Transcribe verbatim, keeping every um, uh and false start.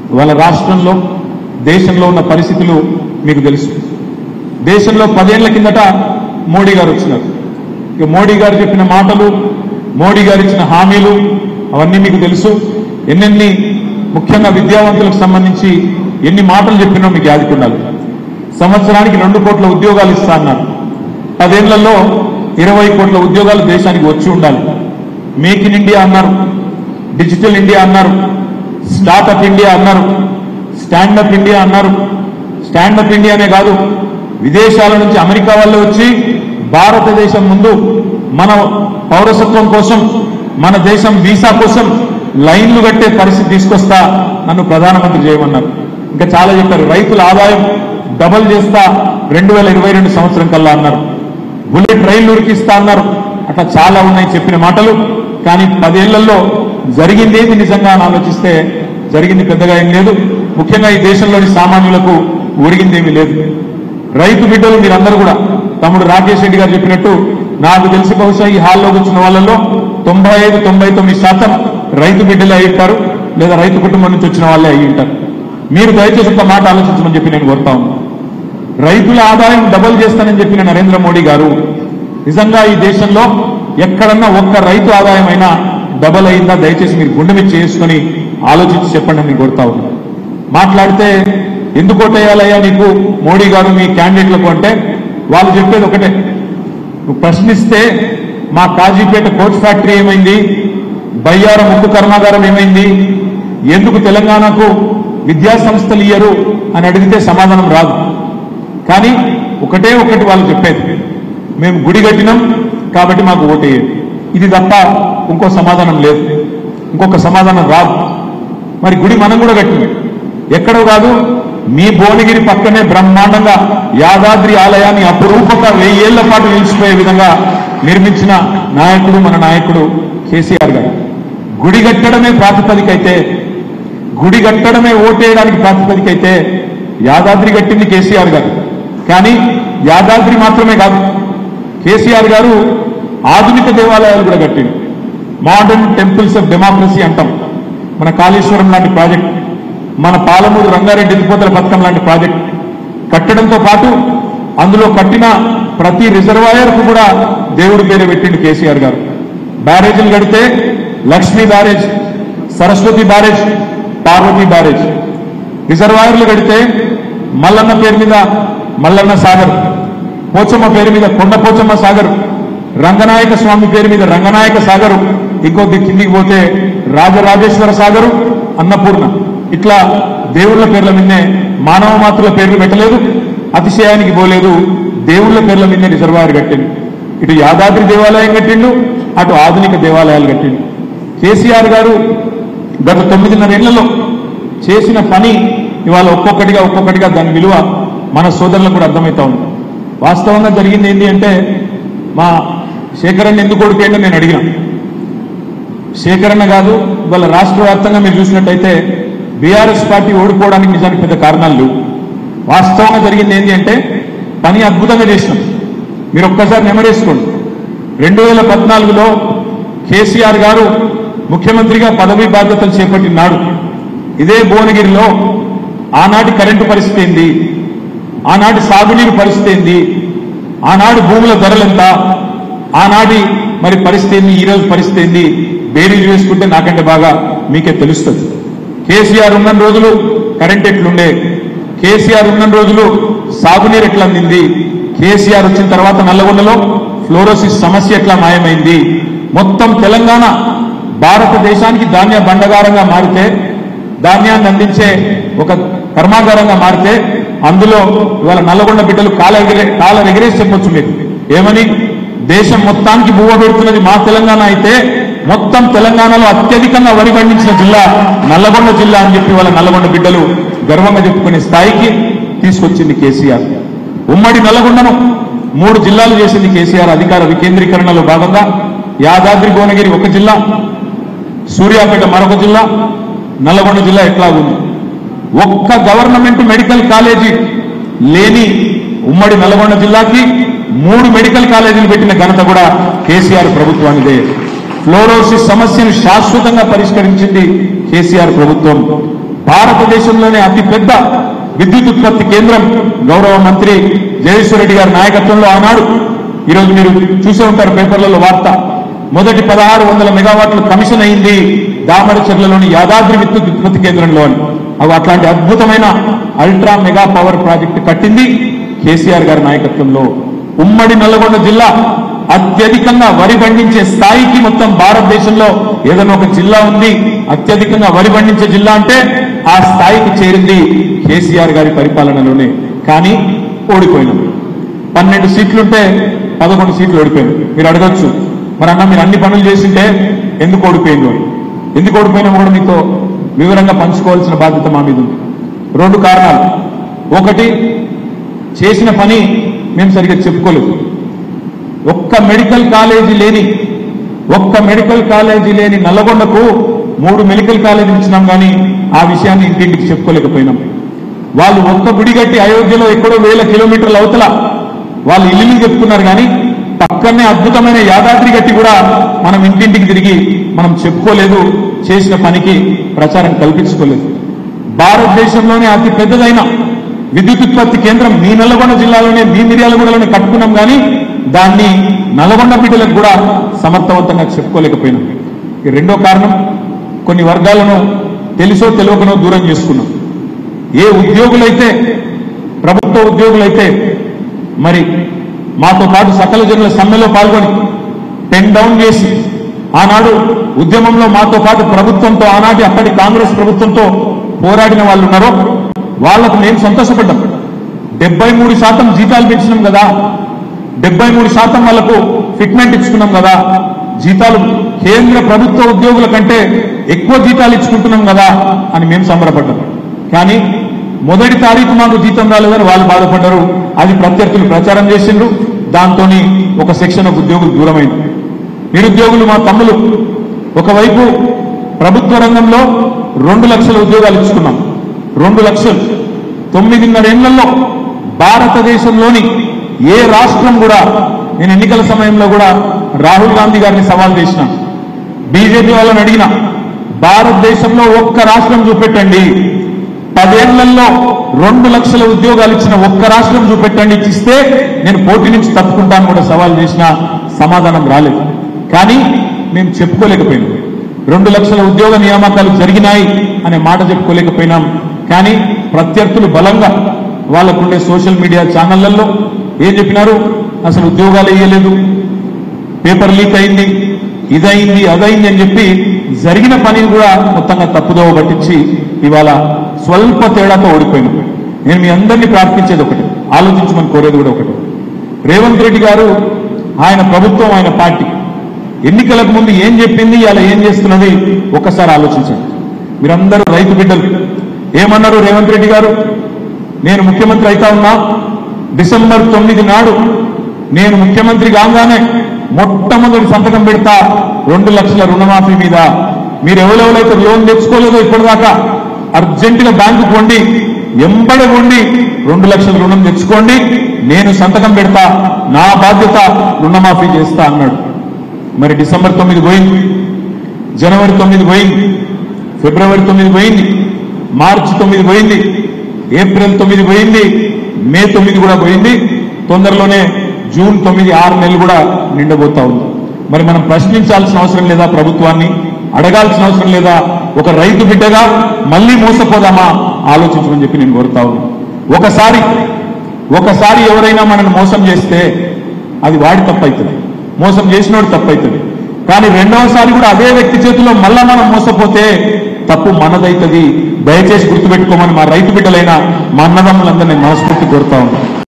వాళ్ళ రాష్ట్రంలో దేశంలో ఉన్న పరిస్థితులు మీకు తెలుసు. దేశంలో పదేళ్ల కిందట మోడీ గారు వచ్చినారు. ఇక మోడీ గారు చెప్పిన మాటలు, మోడీ గారు ఇచ్చిన హామీలు అవన్నీ మీకు తెలుసు. ఎన్నెన్ని ముఖ్యంగా విద్యావంతులకు సంబంధించి ఎన్ని మాటలు చెప్పినో మీకు యాదుకుండాలి. సంవత్సరానికి రెండు కోట్ల ఉద్యోగాలు ఇస్తా అన్నారు. పదేళ్లలో ఇరవై కోట్ల ఉద్యోగాలు దేశానికి వచ్చి ఉండాలి. మేక్ ఇన్ ఇండియా అన్నారు, డిజిటల్ ఇండియా అన్నారు, స్టార్ట్అప్ ఇండియా అన్నారు, స్టాండప్ ఇండియా అన్నారు. స్టాండప్ ఇండియానే కాదు, విదేశాల నుంచి అమెరికా వాళ్ళు వచ్చి భారతదేశం ముందు మన పౌరసత్వం కోసం, మన దేశం వీసా కోసం లైన్లు కట్టే పరిస్థితి తీసుకొస్తా నన్ను ప్రధానమంత్రి చేయమన్నారు. ఇంకా చాలా చెప్పారు. రైతుల ఆదాయం డబల్ చేస్తా రెండు వేల ఇరవై రెండు సంవత్సరం కల్లా అన్నారు. బుల్లెట్ రైళ్లు ఉరికిస్తా అన్నారు. అట్లా చాలా ఉన్నాయి చెప్పిన మాటలు. కానీ పదేళ్లలో జరిగిందేది నిజంగా అని ఆలోచిస్తే జరిగింది పెద్దగా ఏం లేదు. ముఖ్యంగా ఈ దేశంలోని సామాన్యులకు ఒరిగిందేమీ లేదు. రైతు బిడ్డలు మీరందరూ కూడా తమ్ముడు రాకేష్ రెడ్డి గారు చెప్పినట్టు నాకు తెలిసి బహుశా ఈ హాల్లో వచ్చిన వాళ్ళలో తొంభై ఐదు తొంభై తొమ్మిది శాతం రైతు బిడ్డలే అయి ఉంటారు, లేదా రైతు కుటుంబం నుంచి వచ్చిన వాళ్ళే అయి ఉంటారు. మీరు దయచేసి ఒక మాట ఆలోచించమని చెప్పి నేను కోరుతా ఉన్నాను. రైతుల ఆదాయం డబుల్ చేస్తానని చెప్పిన నరేంద్ర మోడీ గారు నిజంగా ఈ దేశంలో ఎక్కడన్నా ఒక్క రైతు ఆదాయం అయినా డబల్ అయిందా? దయచేసి మీరు గుండె మీద చేసుకుని ఆలోచించి చెప్పండి అని కోరుతా ఉన్నాను. మాట్లాడితే ఎందుకు ఓటేయాలయ్యా నీకు మోడీ గారు మీ క్యాండిడేట్లకు అంటే వాళ్ళు చెప్పేది ఒకటే, నువ్వు ప్రశ్నిస్తే మా కాజీపేట కోచ్ ఫ్యాక్టరీ ఏమైంది, బయ్యారం ఉక్కు కర్మాగారం ఏమైంది, ఎందుకు తెలంగాణకు విద్యా సంస్థలు ఇయ్యరు అని అడిగితే సమాధానం రాదు. కానీ ఒకటే ఒకటి వాళ్ళు చెప్పేది, మేము గుడి కట్టినాం కాబట్టి మాకు ఓటేయండి. ఇది తప్ప ఇంకో సమాధానం లేదు, ఇంకొక సమాధానం రాదు. మరి గుడి మనం కూడా కట్టినాం, ఎక్కడో కాదు మీ భువనగిరి పక్కనే బ్రహ్మాండంగా యాదాద్రి ఆలయాన్ని అపురూపక వెయ్యేళ్ల పాటు నిలిచిపోయే విధంగా నిర్మించిన నాయకుడు మన నాయకుడు కేసీఆర్ గారు. గుడి కట్టడమే ప్రాతిపదిక అయితే, గుడి కట్టడమే ఓటేయడానికి ప్రాతిపదిక అయితే యాదాద్రి కట్టింది కేసీఆర్ గారు. కానీ యాదాద్రి మాత్రమే కాదు, కేసీఆర్ గారు ఆధునిక దేవాలయాలు కూడా కట్టింది. మోడర్న్ టెంపుల్స్ ఆఫ్ డెమోక్రసీ అంటాం. మన కాళేశ్వరం లాంటి ప్రాజెక్ట్, మన పాలమూరు రంగారెడ్డి ఎత్తిపోతల పథకం లాంటి ప్రాజెక్ట్ కట్టడంతో పాటు అందులో కట్టిన ప్రతి రిజర్వాయర్కు కూడా దేవుడి పేరు పెట్టిండు కేసీఆర్ గారు. బ్యారేజీలు కడితే Lakshmi barrage, Saraswati barrage, Parvati barrage. రిజర్వాయర్లు కడితే మల్లన్న పేరు మీద మల్లన్న సాగర్, పోచమ్మ పేరు మీద కొండ పోచమ్మ సాగర్, రంగనాయక స్వామి పేరు మీద రంగనాయక సాగరు, ఇంకో కిందికి పోతే రాజరాజేశ్వర సాగరు, అన్నపూర్ణ. ఇట్లా దేవుళ్ల పేర్ల మీదనే, మానవ మాతృల పేర్లు పెట్టలేదు, అతిశయానికి పోలేదు, దేవుళ్ల పేర్ల మీదనే రిజర్వాయర్ కట్టిండు. ఇటు యాదాద్రి దేవాలయం కట్టిండు, అటు ఆధునిక దేవాలయాలు కట్టిండు. కేసీఆర్ గారు గత తొమ్మిదిన్నరేళ్లలో చేసిన పని ఇవాళ ఒక్కొక్కటిగా ఒక్కొక్కటిగా దాని విలువ మన సోదరులకు కూడా అర్థమవుతా ఉంది. వాస్తవంగా జరిగింది ఏంటి అంటే, మా శేఖరన్న ఎందుకు ఓడిపోయిందో నేను అడిగినా. శేఖరన్న కాదు, ఇవాళ రాష్ట్ర వ్యాప్తంగా మీరు చూసినట్టయితే బీఆర్ఎస్ పార్టీ ఓడిపోవడానికి నిజానికి పెద్ద కారణాలు లేవు. వాస్తవంగా జరిగింది ఏంటి అంటే, పని అద్భుతంగా చేసినాం. మీరు ఒక్కసారి నెమరేసుకోండి. రెండు వేల పద్నాలుగులో కేసీఆర్ గారు ముఖ్యమంత్రిగా పదవీ బాధ్యతలు చేపట్టినాడు. ఇదే భువనగిరిలో ఆనాటి కరెంటు పరిస్థితి ఏంది, ఆనాటి సాగునీరు పరిస్థితి ఏంది, ఆనాడు భూముల ధరలెంత, ఆనాటి మరి పరిస్థితి ఏంది, ఈరోజు పరిస్థితి ఏంది, బేరీలు వేసుకుంటే నాకంటే బాగా మీకే తెలుస్తుంది. కేసీఆర్ ఉన్న రోజులు కరెంట్ ఎట్లుండే, కేసీఆర్ ఉన్న రోజులు సాగునీరు ఎట్లా అందింది, కేసీఆర్ వచ్చిన తర్వాత నల్లగొండలో ఫ్లోరోసిస్ సమస్య ఎట్లా మాయమైంది, మొత్తం తెలంగాణ భారతదేశానికి ధాన్య బండగారంగా మారితే, ధాన్యాన్ని అందించే ఒక కర్మాగారంగా మారితే, అందులో ఇవాళ నల్లగొండ బిడ్డలు కాల ఎగిరే కాల ఎగిరేసి చెప్పొచ్చు మీరు ఏమని, దేశం మొత్తానికి బువ్వ పెడుతున్నది మా తెలంగాణ అయితే మొత్తం తెలంగాణలో అత్యధికంగా వరి పండించిన జిల్లా నల్లగొండ జిల్లా అని చెప్పి వాళ్ళ నల్లగొండ బిడ్డలు గర్వంగా చెప్పుకునే స్థాయికి తీసుకొచ్చింది కేసీఆర్. ఉమ్మడి నల్లగొండను మూడు జిల్లాలు చేసింది కేసీఆర్. అధికార వికేంద్రీకరణలో భాగంగా యాదాద్రి భువనగిరి ఒక జిల్లా, సూర్యాపేట మరొక జిల్లా, నల్లగొండ జిల్లా ఎట్లా ఉంది. ఒక్క గవర్నమెంట్ మెడికల్ కాలేజీ లేని ఉమ్మడి నల్లగొండ జిల్లాకి మూడు మెడికల్ కాలేజీలు పెట్టిన ఘనత కూడా కేసీఆర్ ప్రభుత్వానిదే. ఫ్లోరోసిస్ సమస్యను శాశ్వతంగా పరిష్కరించింది కేసీఆర్ ప్రభుత్వం. భారతదేశంలోనే అతిపెద్ద విద్యుత్ ఉత్పత్తి కేంద్రం గౌరవ మంత్రి జగదీశ్వర్ రెడ్డి గారి నాయకత్వంలో ఆనాడు, ఈరోజు మీరు చూసే ఉంటారు పేపర్లలో వార్త, మొదటి పదహారు వందల మెగావాట్లు కమిషన్ అయింది దామరచర్లలోని యాదాద్రి విద్యుత్ ఉత్పత్తి కేంద్రంలో అని. అవి అట్లాంటి అద్భుతమైన అల్ట్రా మెగా పవర్ ప్రాజెక్టు కట్టింది కేసీఆర్ గారి నాయకత్వంలో. ఉమ్మడి నల్లగొండ జిల్లా అత్యధికంగా వరి పండించే స్థాయికి మొత్తం భారతదేశంలో ఏదైనా ఒక జిల్లా ఉంది అత్యధికంగా వరి పండించే జిల్లా అంటే ఆ స్థాయికి చేరింది కేసీఆర్ గారి పరిపాలనలోనే. కానీ ఓడిపోయినాం. పన్నెండు సీట్లుంటే పదకొండు సీట్లు ఓడిపోయాం. మీరు అడగచ్చు, మరి అన్న మీరు అన్ని పనులు చేసింటే ఎందుకు ఓడిపోయిందో అని. ఎందుకు ఓడిపోయినా కూడా మీతో వివరంగా పంచుకోవాల్సిన బాధ్యత మా మీద ఉంది. రెండు కారణాలు. ఒకటి, చేసిన పని మేము సరిగ్గా చెప్పుకోలేదు. ఒక్క మెడికల్ కాలేజీ లేని ఒక్క మెడికల్ కాలేజీ లేని నల్లగొండకు మూడు మెడికల్ కాలేజీ ఇచ్చినాం, కానీ ఆ విషయాన్ని ఇంటింటికి చెప్పుకోలేకపోయినాం. వాళ్ళు ఒక్క గుడి కట్టి అయోధ్యలో ఎక్కడో వేల కిలోమీటర్ల అవతల వాళ్ళు ఇల్లు చెప్పుకున్నారు, కానీ పక్కనే అద్భుతమైన యాదాద్రి గట్టి కూడా మనం ఇంటింటికి తిరిగి మనం చెప్పుకోలేదు, చేసిన పనికి ప్రచారం కల్పించుకోలేదు. భారతదేశంలోనే అతి పెద్దదైన విద్యుత్ ఉత్పత్తి కేంద్రం మీ నల్లగొండ జిల్లాలోనే మీ మిర్యాలగూడలోనే కట్టుకున్నాం, కానీ దాన్ని నల్లగొండ బిడ్డలకు కూడా సమర్థవంతంగా చెప్పుకోలేకపోయినాం. ఈ రెండో కారణం, కొన్ని వర్గాలను తెలుసో తెలియకనో దూరం చేసుకున్నాం. ఏ ఉద్యోగులైతే ప్రభుత్వ ఉద్యోగులైతే మరి మాతో పాటు సకల జనుల సమ్మెలో పాల్గొని పెన్ డౌన్ చేసి ఆనాడు ఉద్యమంలో మాతో పాటు ప్రభుత్వంతో ఆనాటి అప్పటి కాంగ్రెస్ ప్రభుత్వంతో పోరాడిన వాళ్ళు ఉన్నారో వాళ్లకు మేము సంతోషపడ్డాం. డెబ్బై మూడు శాతం జీతాలు పెంచినాం కదా, డెబ్బై మూడు శాతం వాళ్లకు ఫిట్మెంట్ ఇచ్చుకున్నాం కదా, జీతాలు కేంద్ర ప్రభుత్వ ఉద్యోగుల కంటే ఎక్కువ జీతాలు ఇచ్చుకుంటున్నాం కదా అని మేము సంబరపడ్డాం. కానీ మొదటి తారీఖు మాకు జీతం రాలేదని వాళ్ళు బాధపడ్డారు. అది ప్రత్యర్థులు ప్రచారం చేసిండ్రు. దాంతో ఒక సెక్షన్ ఆఫ్ ఉద్యోగులు దూరమైంది. నిరుద్యోగులు మా తమ్ములు ఒకవైపు ప్రభుత్వ రంగంలో రెండు లక్షల ఉద్యోగాలు ఇచ్చుకున్నాం. రెండు లక్షలు తొమ్మిదిన్నరేళ్లలో భారతదేశంలోని ఏ రాష్ట్రం కూడా, నేను ఎన్నికల సమయంలో కూడా రాహుల్ గాంధీ గారిని సవాల్ చేసిన, బీజేపీ వాళ్ళని అడిగిన, భారతదేశంలో ఒక్క రాష్ట్రం చూపెట్టండి, పదేళ్లలో రెండు లక్షల ఉద్యోగాలు ఇచ్చిన ఒక్క రాష్ట్రం చూపెట్టండి, ఇచ్చిస్తే నేను పోటీ నుంచి తప్పుకుంటాను కూడా సవాల్ చేసిన సమాధానం రాలేదు. కానీ మేము చెప్పుకోలేకపోయినాం. రెండు లక్షల ఉద్యోగ నియామకాలు జరిగినాయి అనే మాట చెప్పుకోలేకపోయినాం. కానీ ప్రత్యర్థులు బలంగా వాళ్ళకుండే సోషల్ మీడియా ఛానళ్లలో ఏం చెప్పినారు, అసలు ఉద్యోగాలు ఇవ్వలేదు, పేపర్ లీక్ అయింది, ఇదైంది అదైంది అని చెప్పి జరిగిన పనిని కూడా మొత్తంగా తప్పుదోవ పట్టించి ఇవాళ స్వల్ప తేడాతో ఓడిపోయినాం. నేను మీ అందరినీ ప్రార్థించేది ఒకటి, ఆలోచించమని కోరేది కూడా ఒకటి. రేవంత్ రెడ్డి గారు, ఆయన ప్రభుత్వం, ఆయన పార్టీ ఎన్నికలకు ముందు ఏం చెప్పింది, ఇలా ఏం చేస్తున్నది ఒక్కసారి ఆలోచించండి. మీరందరూ రైతు బిడ్డలు. ఏమన్నారు రేవంత్ రెడ్డి గారు, నేను ముఖ్యమంత్రి అయితా ఉన్నా, డిసెంబర్ తొమ్మిది నాడు నేను ముఖ్యమంత్రి కాగానే మొట్టమొదటి సంతకం పెడతా రెండు లక్షల రుణమాఫీ మీద. మీరు ఎవరెవరైతే లోన్ తెచ్చుకోలేదో ఇప్పటిదాకా అర్జెంటుగా బ్యాంకు కొండి, ఎంబడి కొండి రెండు లక్షల రుణం తెచ్చుకోండి, నేను సంతకం పెడతా, నా బాధ్యత రుణమాఫీ చేస్తా అన్నాడు. మరి డిసెంబర్ తొమ్మిది పోయింది, జనవరి తొమ్మిది పోయింది, ఫిబ్రవరి తొమ్మిది పోయింది, మార్చి తొమ్మిది పోయింది, ఏప్రిల్ తొమ్మిది పోయింది, మే తొమ్మిది కూడా పోయింది, తొందరలోనే జూన్ తొమ్మిది, ఆరు నెలలు కూడా నిండబోతా ఉంది. మరి మనం ప్రశ్నించాల్సిన అవసరం లేదా ప్రభుత్వాన్ని? అడగాల్సిన అవసరం లేదా? ఒక రైతు బిడ్డగా మళ్ళీ మోసపోదామా? ఆలోచించమని చెప్పి నేను కోరుతా ఉన్నాను. ఒకసారి ఒకసారి ఎవరైనా మనల్ని మోసం చేస్తే అది వాడి తప్పవుతుంది, మోసం చేసినోడు తప్పవుతుంది. కానీ రెండవసారి కూడా అదే వ్యక్తి చేతిలో మళ్ళా మనం మోసపోతే తప్పు మనదైతుంది. దయచేసి గుర్తుపెట్టుకోమని మా రైతు బిడ్డలైన మా అన్నదమ్ములందరినీ మనస్ఫూర్తి కోరుతా ఉన్నాను.